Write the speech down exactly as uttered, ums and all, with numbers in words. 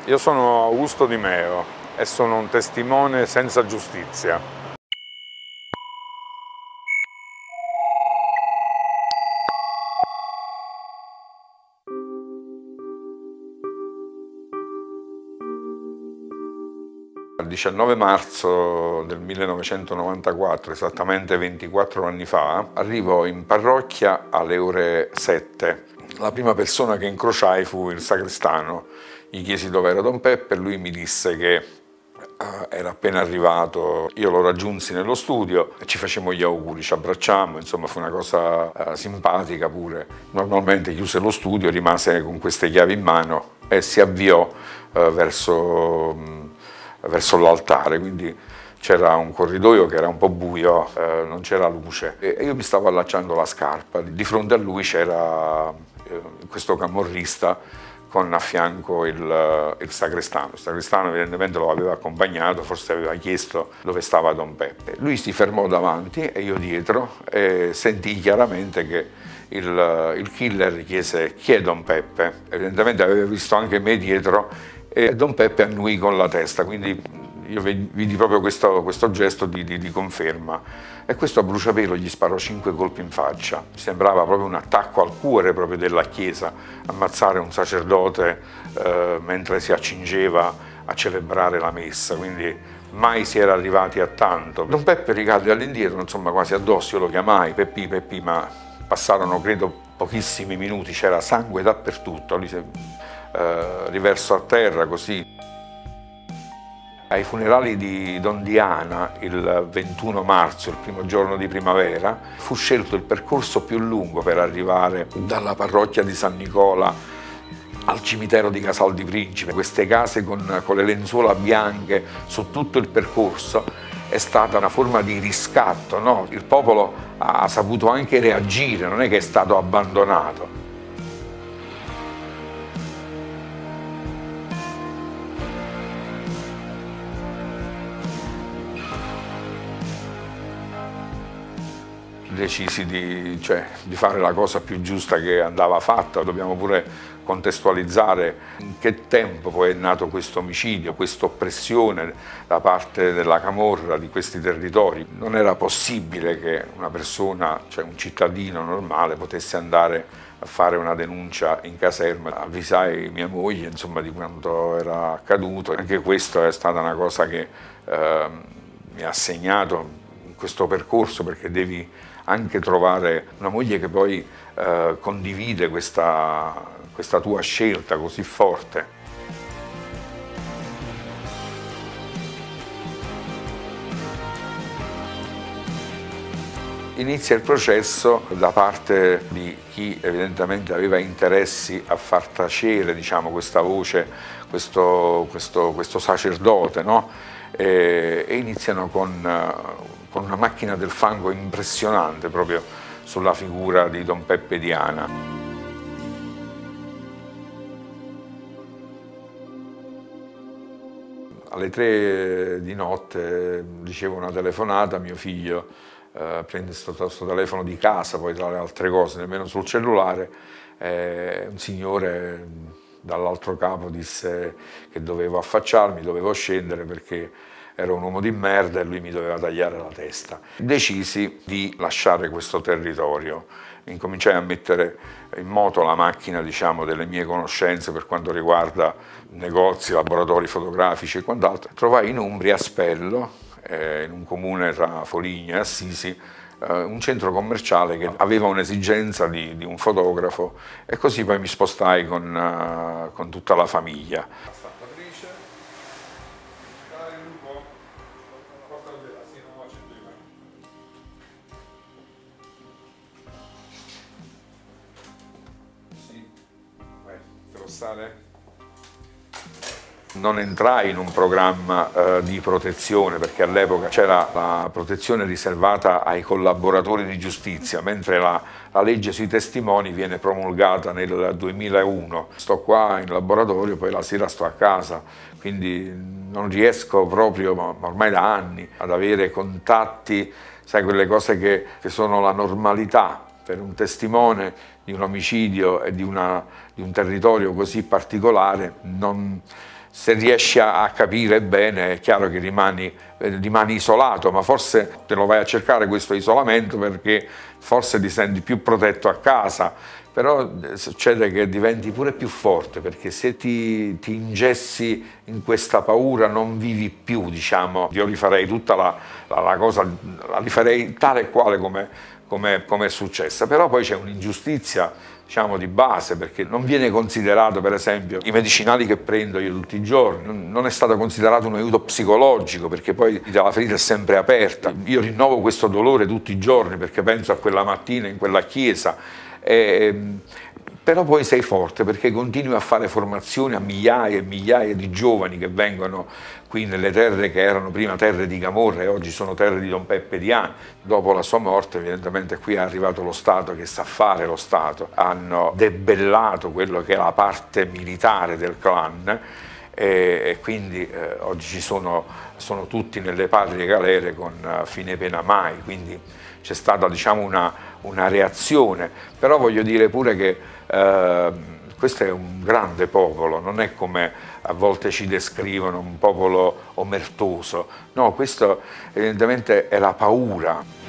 Io sono Augusto Di Meo e sono un testimone senza giustizia. Il diciannove marzo del millenovecentonovantaquattro, esattamente ventiquattro anni fa, arrivo in parrocchia alle ore sette. La prima persona che incrociai fu il sacrestano. Gli chiesi dove era Don Peppe e lui mi disse che uh, era appena arrivato. Io lo raggiunsi nello studio e ci facemmo gli auguri, ci abbracciammo, insomma fu una cosa uh, simpatica pure. Normalmente chiuse lo studio, rimase con queste chiavi in mano e si avviò uh, verso... Um, verso l'altare, quindi c'era un corridoio che era un po' buio, eh, non c'era luce e io mi stavo allacciando la scarpa. Di fronte a lui c'era eh, questo camorrista con a fianco il, il sacrestano. Il sacrestano evidentemente lo aveva accompagnato, forse aveva chiesto dove stava Don Peppe. Lui si fermò davanti e io dietro e sentii chiaramente che il, il killer chiese chi è Don Peppe. Evidentemente aveva visto anche me dietro e Don Peppe annui con la testa, quindi io vidi proprio questo, questo gesto di, di, di conferma e questo a bruciapelo gli sparò cinque colpi in faccia. Sembrava proprio un attacco al cuore proprio della Chiesa, ammazzare un sacerdote eh, mentre si accingeva a celebrare la messa, quindi mai si era arrivati a tanto. Don Peppe ricadde all'indietro, insomma quasi addosso, io lo chiamai Peppi, Peppi, ma passarono credo pochissimi minuti, c'era sangue dappertutto. Lui si, Uh, riverso a terra così. Ai funerali di Don Diana, il ventuno marzo, il primo giorno di primavera, fu scelto il percorso più lungo per arrivare dalla parrocchia di San Nicola al cimitero di Casal di Principe. Queste case con, con le lenzuola bianche su tutto il percorso è stata una forma di riscatto, no? Il popolo ha saputo anche reagire, non è che è stato abbandonato. Decisi di, cioè, di fare la cosa più giusta che andava fatta. Dobbiamo pure contestualizzare in che tempo poi è nato questo omicidio, questa oppressione da parte della camorra di questi territori. Non era possibile che una persona, cioè un cittadino normale, potesse andare a fare una denuncia in caserma. Avvisai mia moglie, insomma, di quanto era accaduto. Anche questa è stata una cosa che eh, mi ha segnato in questo percorso, perché devi anche trovare una moglie che poi eh, condivide questa, questa tua scelta così forte. Inizia il processo da parte di chi evidentemente aveva interessi a far tacere, diciamo, questa voce, questo, questo, questo sacerdote, no? e, e iniziano con con una macchina del fango impressionante proprio sulla figura di Don Peppe Diana. Alle tre di notte ricevo una telefonata, mio figlio eh, prende questo telefono di casa, poi tra le altre cose, nemmeno sul cellulare, eh, un signore dall'altro capo disse che dovevo affacciarmi, dovevo scendere perché ero un uomo di merda e lui mi doveva tagliare la testa. Decisi di lasciare questo territorio, incominciai a mettere in moto la macchina, diciamo, delle mie conoscenze per quanto riguarda negozi, laboratori fotografici e quant'altro. Trovai in Umbria, a Spello, eh, in un comune tra Foligno e Assisi, eh, un centro commerciale che aveva un'esigenza di, di un fotografo e così poi mi spostai con, uh, con tutta la famiglia. Non entrai in un programma eh, di protezione, perché all'epoca c'era la protezione riservata ai collaboratori di giustizia, mentre la, la legge sui testimoni viene promulgata nel duemilauno. Sto qua in laboratorio, poi la sera sto a casa, quindi non riesco proprio, ma ormai da anni, ad avere contatti, sai, quelle cose che, che sono la normalità per un testimone di un omicidio e di, una, di un territorio così particolare. Non, se riesci a capire bene è chiaro che rimani, rimani isolato, ma forse te lo vai a cercare questo isolamento perché forse ti senti più protetto a casa, però succede che diventi pure più forte, perché se ti, ti ingessi in questa paura non vivi più, diciamo. Io rifarei tutta la, la, la cosa, la rifarei tale e quale come, come, come è successa, però poi c'è un'ingiustizia, diciamo, di base, perché non viene considerato, per esempio, i medicinali che prendo io tutti i giorni, non è stato considerato un aiuto psicologico, perché poi la ferita è sempre aperta. Io rinnovo questo dolore tutti i giorni perché penso a quella mattina in quella chiesa, e, però poi sei forte perché continui a fare formazioni a migliaia e migliaia di giovani che vengono qui nelle terre che erano prima terre di Camorra e oggi sono terre di Don Peppe Diani. Dopo la sua morte evidentemente qui è arrivato lo Stato che sa fare lo Stato, hanno debellato quello che è la parte militare del clan e, e quindi eh, oggi ci sono, sono tutti nelle patrie galere con uh, fine pena mai, quindi c'è stata, diciamo, una, una reazione, però voglio dire pure che eh, questo è un grande popolo, non è come a volte ci descrivono un popolo omertoso, no, questo evidentemente è la paura.